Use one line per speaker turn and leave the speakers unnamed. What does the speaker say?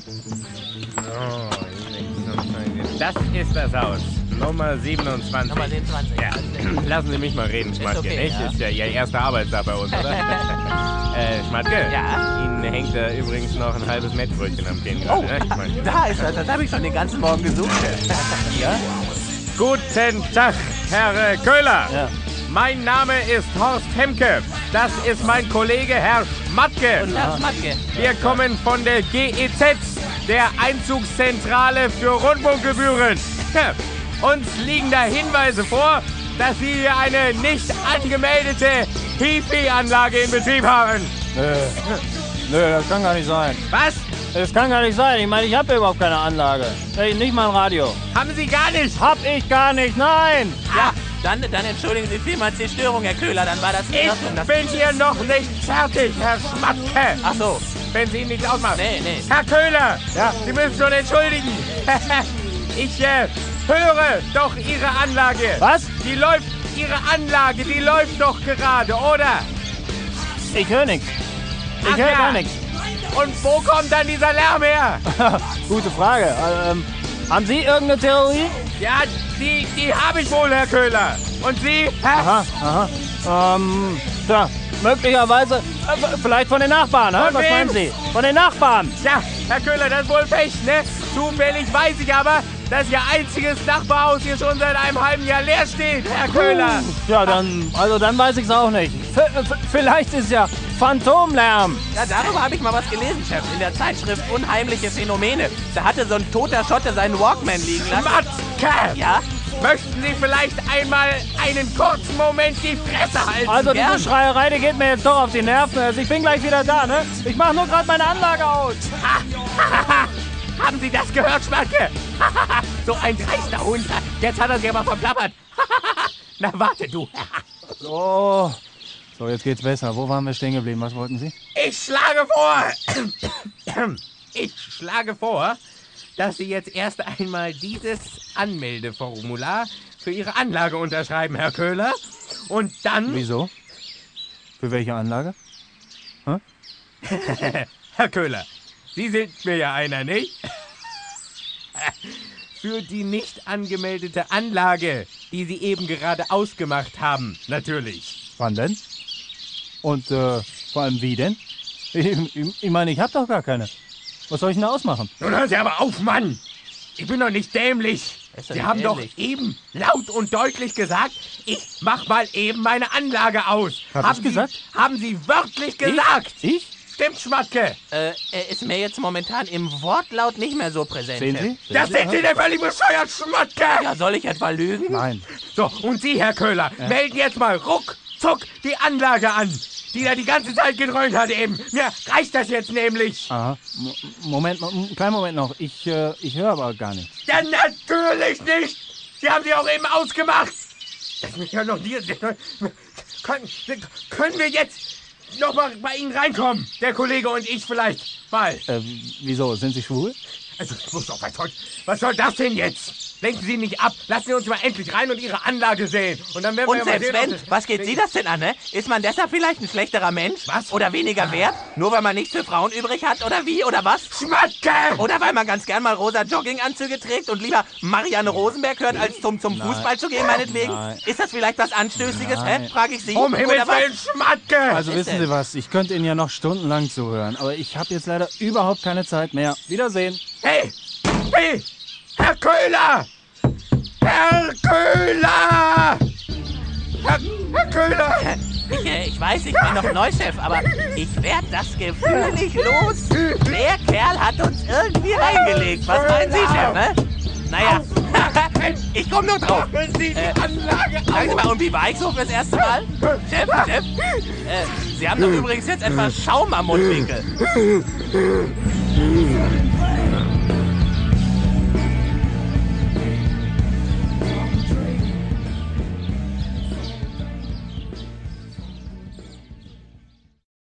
Das ist das Haus. Nummer 27.
Nummer 27.
Ja. Lassen Sie mich mal reden, Schmatke.
okay,
nicht?
ja.
Ist ja Ihr erster Arbeitstag bei uns, oder? Schmatke?
Ja?
Ihnen hängt da übrigens noch ein halbes Mettbrötchen am Kinn.
Oh,
gerade, ne? Schmatke.
da ist er. Das habe ich schon den ganzen Morgen gesucht. Ja?
Guten Tag, Herr Köhler.
Ja.
Mein Name ist Horst Hemke. Das ist mein Kollege Herr Schmatke.
Und Herr Schmatke.
Wir kommen von der GEZ, der Einzugszentrale für Rundfunkgebühren. Uns liegen da Hinweise vor, dass Sie hier eine nicht angemeldete HiFi-Anlage in Betrieb haben.
Nö, das kann gar nicht sein.
Was?
Das kann gar nicht sein. Ich meine, ich habe überhaupt keine Anlage. Nicht mal ein Radio.
Haben Sie gar nicht?
Hab ich gar nicht, nein!
Ja, dann entschuldigen Sie vielmals die Störung, Herr Köhler. Dann war das in Ordnung.
Ich bin hier noch nicht fertig, Herr Schmatke.
Ach so.
Wenn Sie Ihnen nichts ausmachen.
Nee.
Herr Köhler,
Ja?
Sie müssen schon entschuldigen. Ich höre doch Ihre Anlage.
Was?
Ihre Anlage, die läuft doch gerade, oder?
Ich höre nichts. Ich
Ach
höre
ja.
gar nichts.
Und wo kommt dann dieser Lärm her?
Gute Frage. Haben Sie irgendeine Theorie?
Ja, die habe ich wohl, Herr Köhler. Und Sie? Hä?
Aha. Tja, möglicherweise, vielleicht von den Nachbarn,
Von
was
wem?
meinen Sie? Von den Nachbarn.
Ja, Herr Köhler, das ist wohl Pech, ne? Zufällig weiß ich aber, dass Ihr einziges Nachbarhaus hier schon seit einem halben Jahr leer steht, Herr Köhler.
Ja, dann weiß ich es auch nicht. Vielleicht ist ja Phantomlärm.
Ja, darüber habe ich mal was gelesen, Chef. In der Zeitschrift Unheimliche Phänomene. Da hatte so ein toter Schotte seinen Walkman liegen lassen.
Schmatke!
Ja?
Möchten Sie vielleicht einmal einen kurzen Moment die Fresse halten?
Also
Gern.
diese Schreierei, die geht mir jetzt doch auf die Nerven. Also ich bin gleich wieder da, ne? Ich mache nur gerade meine Anlage aus.
Haben Sie das gehört, Schmatke? So ein dreister Hund. Jetzt hat er sich aber verplappert. Na, warte, du.
So, jetzt geht's besser. Wo waren wir stehen geblieben? Was wollten Sie?
Ich schlage vor, dass Sie jetzt erst einmal dieses Anmeldeformular für Ihre Anlage unterschreiben, Herr Köhler. Und dann...
Wieso? Für welche Anlage?
Herr Köhler, Sie sind mir ja einer, nicht? Für die nicht angemeldete Anlage, die Sie eben gerade ausgemacht haben, natürlich.
Wann denn? Und vor allem wie denn? Ich meine, ich habe doch gar keine. Was soll ich denn da ausmachen?
Nun hören Sie aber auf, Mann! Ich bin doch nicht dämlich.
Ist doch
Sie
nicht
haben
dämlich.
doch eben laut und deutlich gesagt, ich mach mal eben meine Anlage aus.
Hab ich gesagt?
Haben Sie wörtlich gesagt?
Ich?
Stimmt, Schmatke.
Er ist mir jetzt momentan im Wortlaut nicht mehr so präsent,
Sehen
Chef.
Sie?
Das sind Sie denn völlig bescheuert, Schmatke!
Ja, soll ich etwa lügen?
Nein.
So, und Sie, Herr Köhler, melden jetzt mal ruckzuck die Anlage an, die da die ganze Zeit gedröhnt hat eben. Mir reicht das jetzt nämlich.
Aha. Kleinen Moment noch. Ich höre aber gar nichts.
Ja, natürlich nicht. Sie haben sie auch eben ausgemacht. Das ist ja noch nie... Können wir jetzt noch mal bei Ihnen reinkommen? Der Kollege und ich vielleicht mal.
Wieso? Sind Sie schwul?
Also, was soll das denn jetzt? Lenken Sie nicht ab. Lassen Sie uns mal endlich rein und Ihre Anlage sehen. Und dann werden wir
Und
ja mal
selbst
sehen,
wenn, was geht Sie das denn an, ne? Ist man deshalb vielleicht ein schlechterer Mensch?
Was?
Oder weniger wert? Nur weil man nichts für Frauen übrig hat? Oder wie? Oder was?
Schmatke!
Oder weil man ganz gern mal rosa Jogginganzüge trägt und lieber Marianne Rosenberg hört, als zum Fußball zu gehen, meinetwegen?
Nein.
Ist das vielleicht was Anstößiges,
Nein.
Frage ich Sie.
Um Himmels
Oder was?
Willen, Schmatke!
Also
ist
wissen
denn?
Sie was? Ich könnte Ihnen ja noch stundenlang zuhören. Aber ich habe jetzt leider überhaupt keine Zeit mehr. Wiedersehen.
Hey! Herr Köhler! Herr Köhler! Herr Köhler!
Ich weiß, ich bin noch Neuchef, aber ich werde das Gefühl nicht los. Der Kerl hat uns irgendwie reingelegt. Was meinen Sie, Chef, ne? Naja, ich komme nur drauf.
Machen Sie die Anlage
Sagen Sie
aus!
mal, und wie war ich so fürs erste Mal? Chef? Sie haben doch übrigens jetzt etwas Schaum am Mundwinkel.